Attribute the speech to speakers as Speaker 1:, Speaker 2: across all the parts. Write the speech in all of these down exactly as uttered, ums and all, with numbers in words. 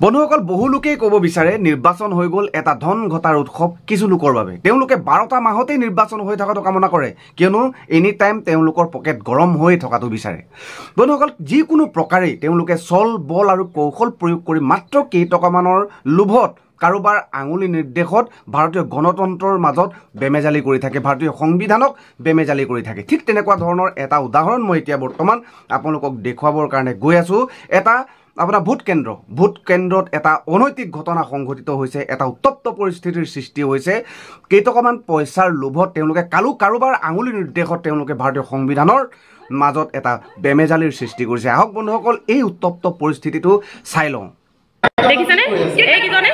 Speaker 1: বন্ধুসকল বহু লোকেই ক'ব বিচাৰে নিৰ্বাচন হৈ গ'ল এটা ধন ঘটাৰ উৎসৱ কিছু লোকৰ বাবে তেওঁলোকে বাৰটা মাহতেই নিৰ্বাচন হৈ থকাটো কামনা কৰে কিয়নো এনি টাইম তেওঁলোকৰ পকেট গৰম হৈ থকাটো বিচাৰে বন্ধুসকল যিকোনো প্ৰকাৰেই তেওঁলোকে চল বল আৰু কৌশল প্ৰয়োগ কৰি মাত্ৰ কেইটকামানৰ লোভত কাৰোবাৰ আঙুলি নিৰ্দেশত ভাৰতীয় গণতন্ত্ৰৰ মাজত বেমেজালি কৰি থাকে ভাৰতীয় সংবিধানক বেমেজালি কৰি থাকে ঠিক তেনেকুৱা ধৰণৰ এটা উদাহৰণ মই এতিয়া বৰ্তমান আপোনালোকক দেখুৱাবৰ কাৰণে গৈ আছো এটা আপোনাৰ ভোট কেন্দ্ৰ ভোট কেন্দ্ৰত এটা অনৈতিক ঘটনা সংঘটিত হৈছে এটা উত্তপ্ত পৰিস্থিতিৰ সৃষ্টি হৈছে কেইটকামান পইচাৰ লোভত তেওঁলোকে কালু কাৰোবাৰ আঙুলি নিৰ্দেশত তেওঁলোকে ভাৰতীয় সংবিধানৰ মাজত এটা বেমেজালিৰ সৃষ্টি কৰিছে আহক বন্ধুসকল এই উত্তপ্ত পৰিস্থিতিটো চাই লওঁ
Speaker 2: দেখিছানে এই কিজনে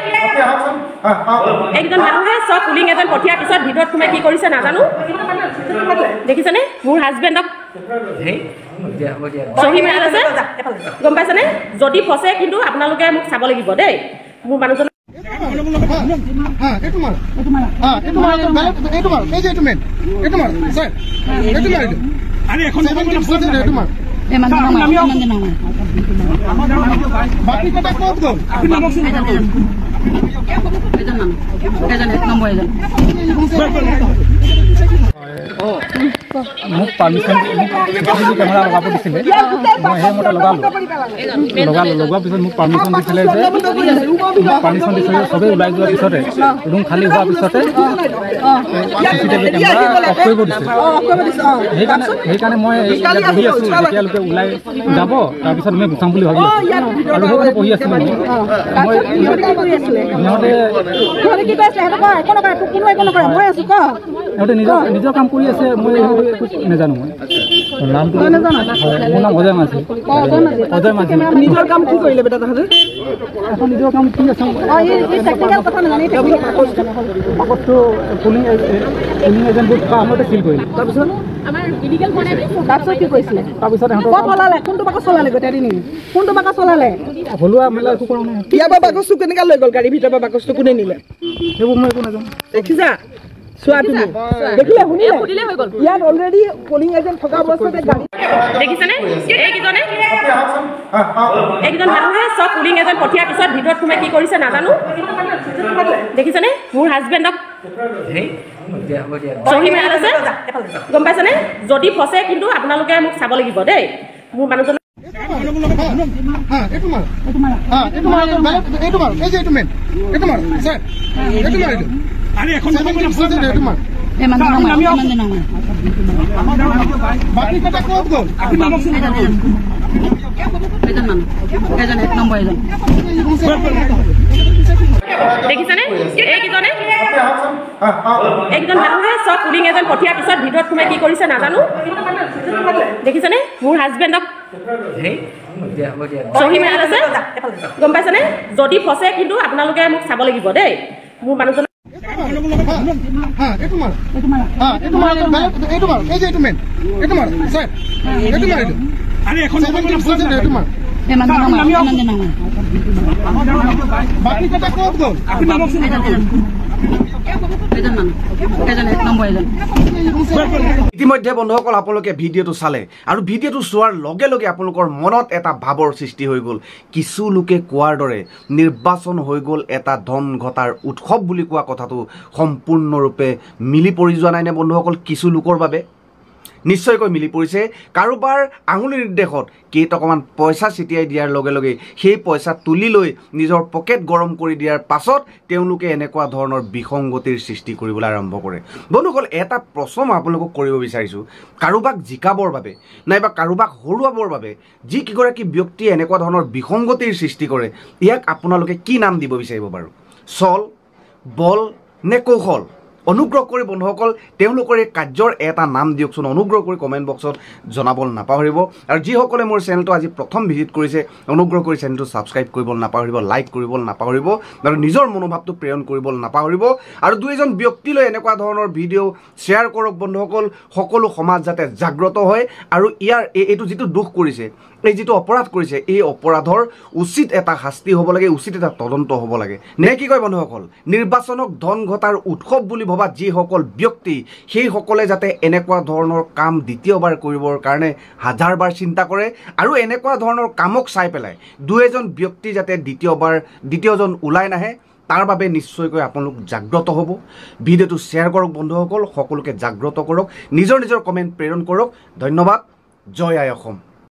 Speaker 2: একজন মানুহে সব পুলিং এজেন্ট পঠিয়াৰ পিছত ভিতৰত তুমি কি কৰিছে নাজানো দেখিছানে মোৰ হাজবেণ্ডক সহি মাৰি আছে গম পাইছানে যদি ফসে কিন্তু আপোনালোকে মোক চাব লাগিব দেই মোৰ মানুহজন
Speaker 3: হ্যাঁ এটু মার এটু মার হ্যাঁ এটু মার এটু মার এই যে এটু মেন এটু মার স্যার এটু মার আরে এখন এটু মার এ মান নাম নাম নাম বাকি কথা কত গো আপনি নাম শুনুন এজন নাম এজন এক নম্বর এজন
Speaker 4: মোক পারমিশন ক্যামেরা লগাব দিছিলে মই হে মতে লগালো লগালো লগোৱাৰ পিছত মোক পারমিশন দিছিলে যে পারমিশন দিছিলে সবে ওলাই যোৱাৰ পিছতে ৰুম খালি হোৱাৰ পিছতে সিসিটিভি ক্যামেৰা অফ কৰিব দিছে সেইকাৰণে সেইকাৰণে মই বহি আছো যেতিয়ালৈকে ওলাই যাব তাৰপিছত মই গুচাম বুলি ভাবি আৰু সেইকাৰণে বহি আছিলো মই সিহঁতে
Speaker 5: সিহঁতে কি কৈছে হেতক একো নকৰে কোনো একো নকৰে মই আছো ক
Speaker 4: সিহঁতে নিজৰ নিজৰ কাম কৰি আছে মই একো নাজানো মই নামটো নাজানো মোৰ নাম অজয় মাঝি অজয় মাঝি
Speaker 5: নিজৰ কাম কি কৰিলে বেটা তাহলে
Speaker 4: এখন নিজৰ কাম কি আছে
Speaker 5: এই টেকনিক্যাল কথা নাজানি টেকনিক্যাল
Speaker 4: কাগজটো পুলিং পুলিং এজেন্ট কামতে ফিল কৰিলে
Speaker 5: তাৰপিছত আমাৰ ইলিগেল বনাই তাৰপিছত কি কৰিছিলে
Speaker 4: তাৰপিছত
Speaker 5: ক'ত চলালে কোনটো বাকচ চলালে গোটেই দিন কোনটো বাকচ চলালে
Speaker 4: হলুৱা মেলা একো কৰা নাই
Speaker 5: ইয়াৰ পৰা বাকচটো কেনেকৈ লৈ গ'ল গাড়ী ভিতৰৰ পৰা বাকচটো কোনে নিলে
Speaker 4: সেইবোৰ মই একো নাজানো
Speaker 5: দেখিছা চোৱা তুমি দেখিলে শুনিলে শুনিলে হৈ গ'ল ইয়াত অলৰেডি পলিং এজেন্ট থকা অৱস্থাতে গাড়ী
Speaker 2: দেখিছানে এই কিজনে একজন মানুহে সব পুলিং এজেন্ট পঠিয়াৰ পিছত ভিতৰত তুমি কি কৰিছে নাজানো দেখিছানে মোৰ হাজবেণ্ডক সহি মাৰি আছে গম পাইছানে যদি ফসে কিন্তু আপোনালোকে মোক চাব লাগিব দেই মোৰ মানুহজন
Speaker 3: হ্যাঁ এটু মার এটু মার হ্যাঁ এটু মার এটু মার এই যে এটু মেন এটু মার স্যার এটু মার আরে এখন এটু মার
Speaker 5: এ মান নাম নাম
Speaker 3: বাকি কথা কত গো আপনি নাম শুনুন
Speaker 5: এজন নাম এজন এক নম্বৰ এজন
Speaker 2: দেখিছানে এই কিজনে একজন মানুহে সব পুলিং এজেন্ট পঠিয়াৰ পিছত ভিতৰত তুমি কি কৰিছে নাজানো দেখিছানে মোৰ হাজবেণ্ডক সহি মাৰি আছে গম পাইছানে যদি ফসে কিন্তু আপোনালোকে মোক চাব লাগিব দেই মোৰ মানুহজন
Speaker 3: হ্যাঁ এটু মার এটু মার হ্যাঁ এটু মার এটু মার এই যে এটু মেন এটু মার স্যার এটু মার আরে এখন এটু মার
Speaker 5: এ মান নাম নাম
Speaker 3: বাকি কথা কত গো আপনি নাম শুনুন
Speaker 5: এজন নাম এজন এক নম্বৰ এজন
Speaker 1: ইতিমধ্যে বন্ধুসকল আপোনালোকে ভিডিঅ'টো চালে আৰু ভিডিঅ'টো চোৱাৰ লগে লগে আপোনালোকৰ মনত এটা ভাৱৰ সৃষ্টি হৈ গ'ল কিছু লোকে কোৱাৰ দৰে নিৰ্বাচন হৈ গ'ল এটা ধন ঘটাৰ উৎসৱ বুলি কোৱা কথাটো সম্পূৰ্ণৰূপে মিলি পৰি যোৱা নাইনে বন্ধুসকল কিছু লোকৰ বাবে নিশ্চয়কৈ মিলি পৰিছে কাৰোবাৰ আঙুলি নিৰ্দেশত কেইটকামান পইচা ছিটিয়াই দিয়াৰ লগে লগে সেই পইচা তুলি লৈ নিজৰ পকেট গৰম কৰি দিয়াৰ পাছত তেওঁলোকে এনেকুৱা ধৰণৰ বিসংগতিৰ সৃষ্টি কৰিবলৈ আৰম্ভ কৰে বন্ধুসকল এটা প্ৰশ্ন আপোনালোকক কৰিব বিচাৰিছোঁ কাৰোবাক জিকাবৰ বাবে নাইবা কাৰোবাক হৰুৱাবৰ বাবে যি কিগৰাকী ব্যক্তিয়ে এনেকুৱা ধৰণৰ বিসংগতিৰ সৃষ্টি কৰে ইয়াক আপোনালোকে কি নাম দিব বিচাৰিব বাৰু চল বল নে কৌশল অনুগ্ৰহ কৰি বন্ধুসকল তেওঁলোকৰ এই কাৰ্যৰ এটা নাম দিয়কচোন অনুগ্ৰহ কৰি কমেণ্ট বক্সত জনাবলৈ নাপাহৰিব আৰু যিসকলে মোৰ চেনেলটো আজি প্ৰথম ভিজিট কৰিছে অনুগ্ৰহ কৰি চেনেলটো ছাবস্ক্ৰাইব কৰিবলৈ নাপাহৰিব লাইক কৰিবলৈ নাপাহৰিব আৰু নিজৰ মনোভাৱটো প্ৰেৰণ কৰিবলৈ নাপাহৰিব আৰু দুই এজন ব্যক্তিলৈ এনেকুৱা ধৰণৰ ভিডিঅ' শ্বেয়াৰ কৰক বন্ধুসকল সকলো সমাজ যাতে জাগ্ৰত হয় আৰু ইয়াৰ এইটো যিটো দুখ কৰিছে এই যিটো অপৰাধ কৰিছে এই অপৰাধৰ উচিত এটা শাস্তি হ'ব লাগে উচিত এটা তদন্ত হ'ব লাগে নে কি কয় বন্ধুসকল নিৰ্বাচনক ধন ঘটাৰ উৎসৱ বুলি অথবা যিসকল ব্যক্তি সেইসকলে যাতে এনেকুৱা ধৰণৰ কাম দ্বিতীয়বাৰ কৰিবৰ কাৰণে হাজাৰবাৰ চিন্তা কৰে আৰু এনেকুৱা ধৰণৰ কামক চাই পেলাই দুই এজন ব্যক্তি যাতে দ্বিতীয়বাৰ দ্বিতীয়জন ওলাই নাহে তাৰ বাবে নিশ্চয়কৈ আপোনালোক জাগ্ৰত হ'ব। ভিডিঅ'টো শ্বেয়াৰ কৰক বন্ধুসকল, সকলোকে জাগ্ৰত কৰক, নিজৰ নিজৰ কমেণ্ট প্ৰেৰণ কৰক। ধন্যবাদ। জয় আই অসম।